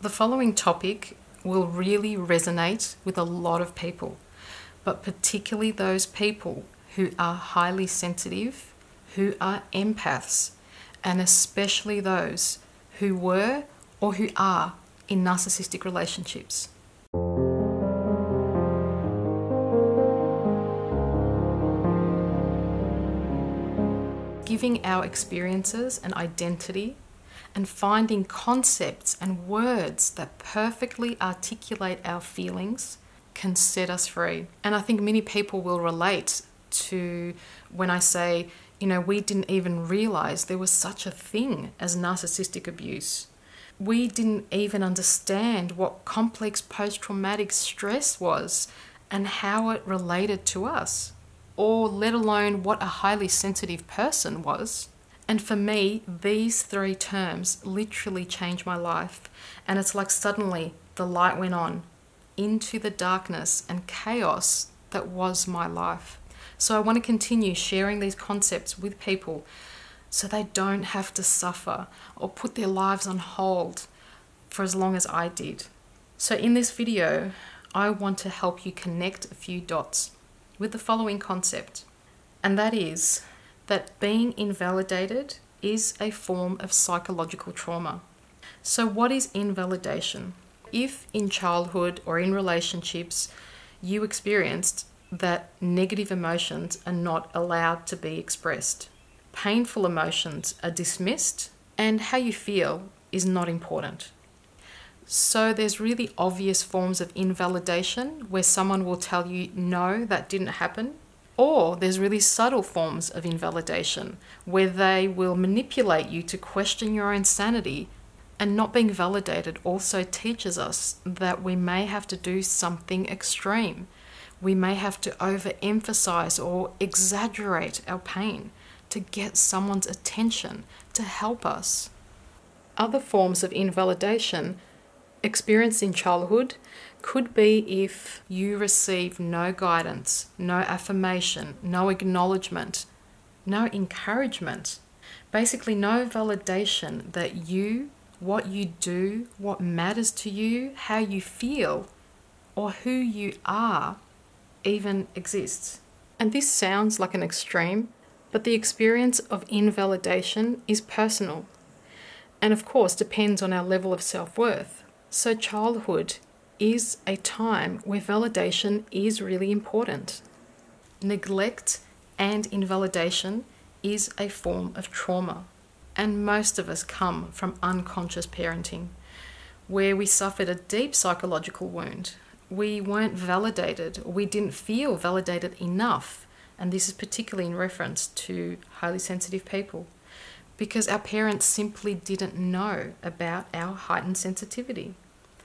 The following topic will really resonate with a lot of people, but particularly those people who are highly sensitive, who are empaths, and especially those who were or who are in narcissistic relationships. Giving our experiences an identity and finding concepts and words that perfectly articulate our feelings can set us free. And I think many people will relate to when I say, we didn't even realize there was such a thing as narcissistic abuse. We didn't even understand what complex post-traumatic stress was and how it related to us, or let alone what a highly sensitive person was. And for me, these three terms literally changed my life. And it's like suddenly the light went on into the darkness and chaos that was my life. So I want to continue sharing these concepts with people so they don't have to suffer or put their lives on hold for as long as I did. So in this video, I want to help you connect a few dots with the following concept, and that is that being invalidated is a form of psychological trauma. So what is invalidation? If in childhood or in relationships you experienced that negative emotions are not allowed to be expressed, painful emotions are dismissed, and how you feel is not important. So there's really obvious forms of invalidation where someone will tell you, no, that didn't happen. Or there's really subtle forms of invalidation where they will manipulate you to question your own sanity. And not being validated also teaches us that we may have to do something extreme. We may have to overemphasize or exaggerate our pain to get someone's attention to help us. Other forms of invalidation experienced in childhood could be if you receive no guidance, no affirmation, no acknowledgement, no encouragement, basically no validation that you, what you do, what matters to you, how you feel, or who you are even exists. And this sounds like an extreme, but the experience of invalidation is personal and of course depends on our level of self-worth. So childhood is a time where validation is really important. Neglect and invalidation is a form of trauma. And most of us come from unconscious parenting, where we suffered a deep psychological wound. We weren't validated, or we didn't feel validated enough. And this is particularly in reference to highly sensitive people, because our parents simply didn't know about our heightened sensitivity.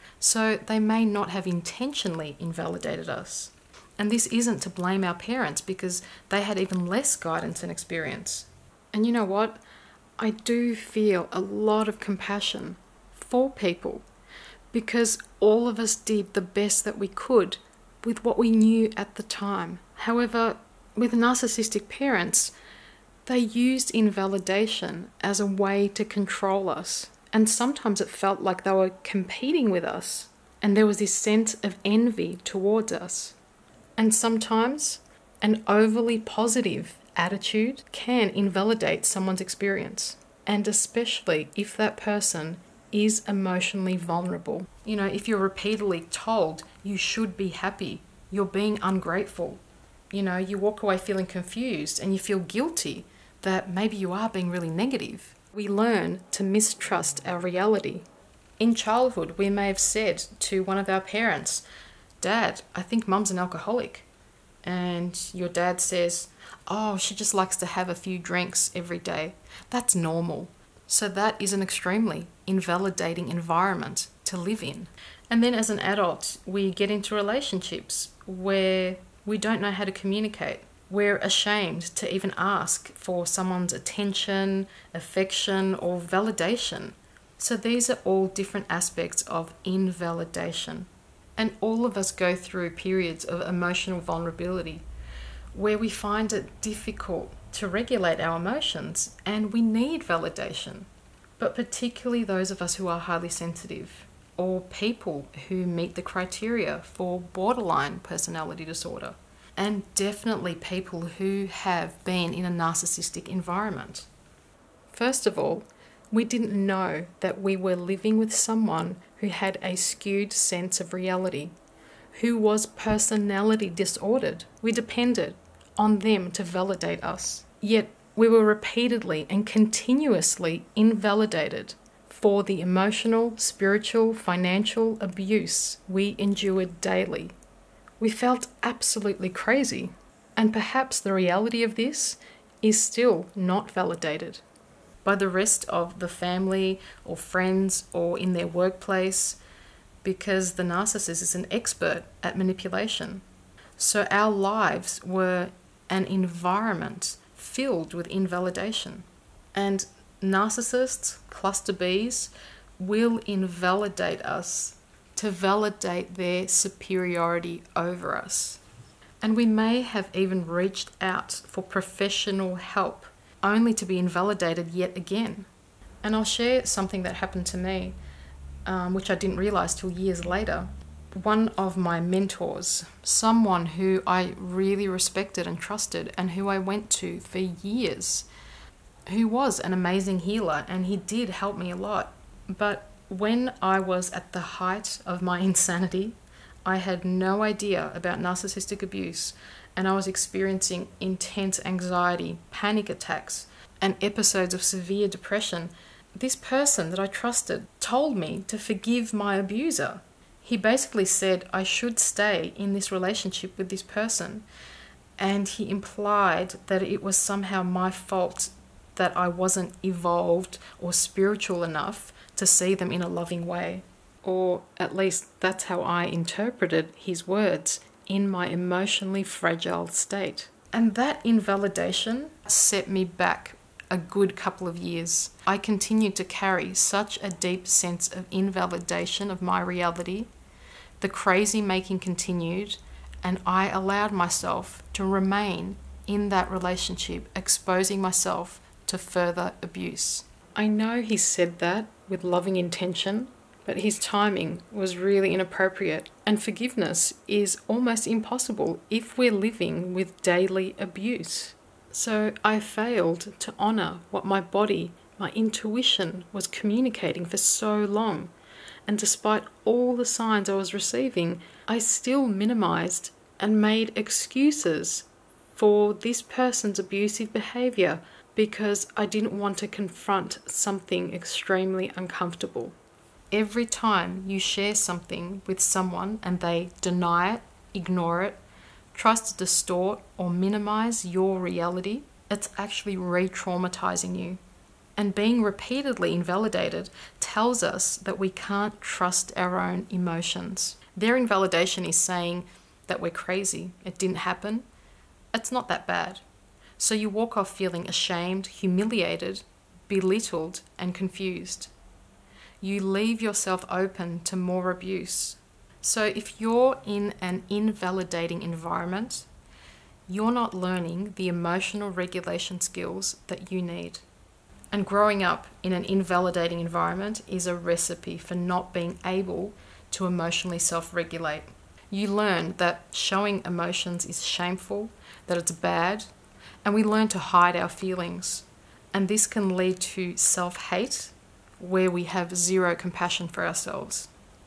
So they may not have intentionally invalidated us. And this isn't to blame our parents because they had even less guidance and experience. And you know what? I do feel a lot of compassion for people because all of us did the best that we could with what we knew at the time. However, with narcissistic parents, they used invalidation as a way to control us. And sometimes it felt like they were competing with us. And there was this sense of envy towards us. And sometimes an overly positive attitude can invalidate someone's experience. And especially if that person is emotionally vulnerable. If you're repeatedly told you should be happy, you're being ungrateful. You walk away feeling confused and you feel guilty that maybe you are being really negative. We learn to mistrust our reality. In childhood, we may have said to one of our parents, "Dad, I think Mum's an alcoholic." And your dad says, "Oh, she just likes to have a few drinks every day. That's normal." So that is an extremely invalidating environment to live in. And then as an adult, we get into relationships where we don't know how to communicate. We're ashamed to even ask for someone's attention, affection, or validation. So these are all different aspects of invalidation. And all of us go through periods of emotional vulnerability where we find it difficult to regulate our emotions and we need validation. But particularly those of us who are highly sensitive, or people who meet the criteria for borderline personality disorder, and definitely people who have been in a narcissistic environment. First of all, we didn't know that we were living with someone who had a skewed sense of reality, who was personality disordered. We depended on them to validate us. Yet we were repeatedly and continuously invalidated for the emotional, spiritual, financial abuse we endured daily. We felt absolutely crazy, and perhaps the reality of this is still not validated by the rest of the family or friends or in their workplace, because the narcissist is an expert at manipulation. So our lives were an environment filled with invalidation. And narcissists, cluster Bs, will invalidate us to validate their superiority over us. And we may have even reached out for professional help only to be invalidated yet again. And I'll share something that happened to me, which I didn't realize till years later. One of my mentors, someone who I really respected and trusted and who I went to for years, who was an amazing healer, and he did help me a lot. But when I was at the height of my insanity, I had no idea about narcissistic abuse, and I was experiencing intense anxiety, panic attacks, and episodes of severe depression. This person that I trusted told me to forgive my abuser. He basically said I should stay in this relationship with this person, and he implied that it was somehow my fault that I wasn't evolved or spiritual enough to see them in a loving way. Or at least that's how I interpreted his words in my emotionally fragile state. And that invalidation set me back a good couple of years. I continued to carry such a deep sense of invalidation of my reality. The crazy making continued, and I allowed myself to remain in that relationship, exposing myself to further abuse. I know he said that with loving intention, but his timing was really inappropriate, and forgiveness is almost impossible if we're living with daily abuse. So I failed to honour what my body, my intuition was communicating for so long. And despite all the signs I was receiving, I still minimised and made excuses for this person's abusive behaviour because I didn't want to confront something extremely uncomfortable. Every time you share something with someone and they deny it, ignore it, tries to distort or minimise your reality, it's actually re-traumatising you. And being repeatedly invalidated tells us that we can't trust our own emotions. Their invalidation is saying that we're crazy, it didn't happen, it's not that bad. So you walk off feeling ashamed, humiliated, belittled, and confused. You leave yourself open to more abuse. So if you're in an invalidating environment, you're not learning the emotional regulation skills that you need. And growing up in an invalidating environment is a recipe for not being able to emotionally self-regulate. You learn that showing emotions is shameful, that it's bad, and we learn to hide our feelings. And this can lead to self-hate, where we have zero compassion for ourselves.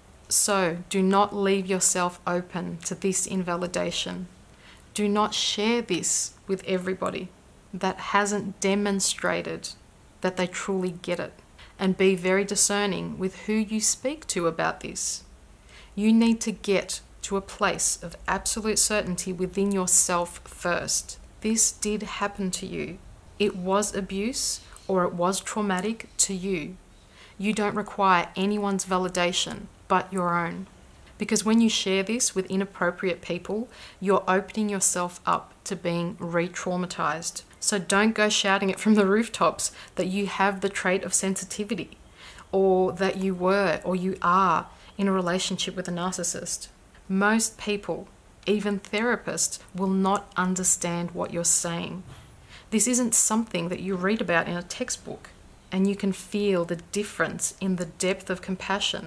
So do not leave yourself open to this invalidation. Do not share this with everybody that hasn't demonstrated that they truly get it. And be very discerning with who you speak to about this. You need to get to a place of absolute certainty within yourself first. This did happen to you. It was abuse or it was traumatic to you. You don't require anyone's validation but your own. Because when you share this with inappropriate people, you're opening yourself up to being re-traumatized. So don't go shouting it from the rooftops that you have the trait of sensitivity, or that you were or you are in a relationship with a narcissist. Most people, even therapists, will not understand what you're saying. This isn't something that you read about in a textbook, and you can feel the difference in the depth of compassion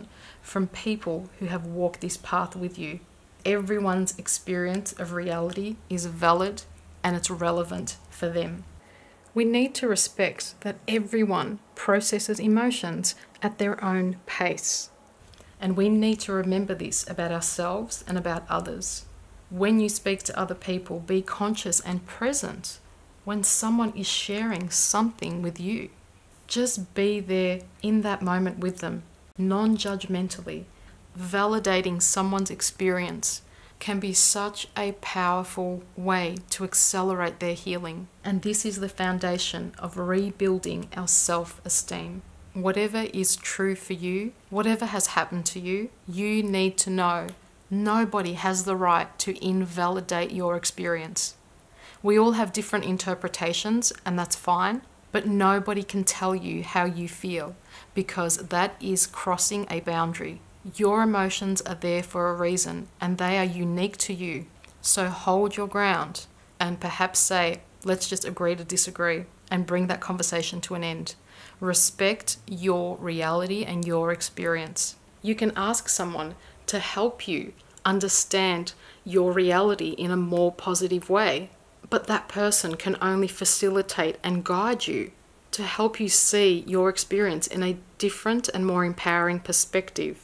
from people who have walked this path with you. Everyone's experience of reality is valid and it's relevant for them. We need to respect that everyone processes emotions at their own pace. And we need to remember this about ourselves and about others. When you speak to other people, be conscious and present when someone is sharing something with you. Just be there in that moment with them, non-judgmentally. Validating someone's experience can be such a powerful way to accelerate their healing. And this is the foundation of rebuilding our self-esteem. Whatever is true for you, whatever has happened to you, you need to know nobody has the right to invalidate your experience. We all have different interpretations, and that's fine, but nobody can tell you how you feel because that is crossing a boundary. Your emotions are there for a reason and they are unique to you. So hold your ground and perhaps say, let's just agree to disagree and bring that conversation to an end. Respect your reality and your experience. You can ask someone to help you understand your reality in a more positive way, but that person can only facilitate and guide you to help you see your experience in a different and more empowering perspective.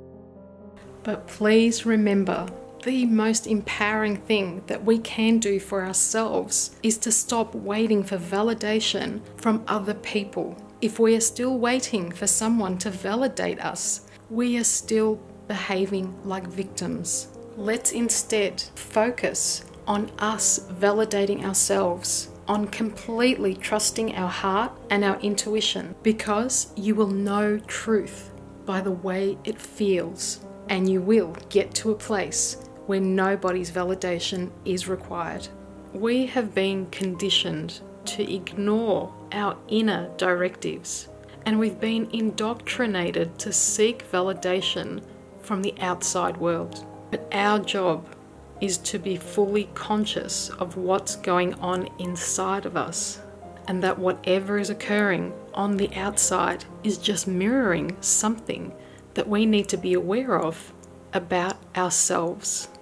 But please remember, the most empowering thing that we can do for ourselves is to stop waiting for validation from other people. If we are still waiting for someone to validate us, we are still behaving like victims. Let's instead focus on us validating ourselves, on completely trusting our heart and our intuition, because you will know truth by the way it feels. And you will get to a place where nobody's validation is required. We have been conditioned to ignore our inner directives, and we've been indoctrinated to seek validation from the outside world. But our job is to be fully conscious of what's going on inside of us, and that whatever is occurring on the outside is just mirroring something that we need to be aware of about ourselves.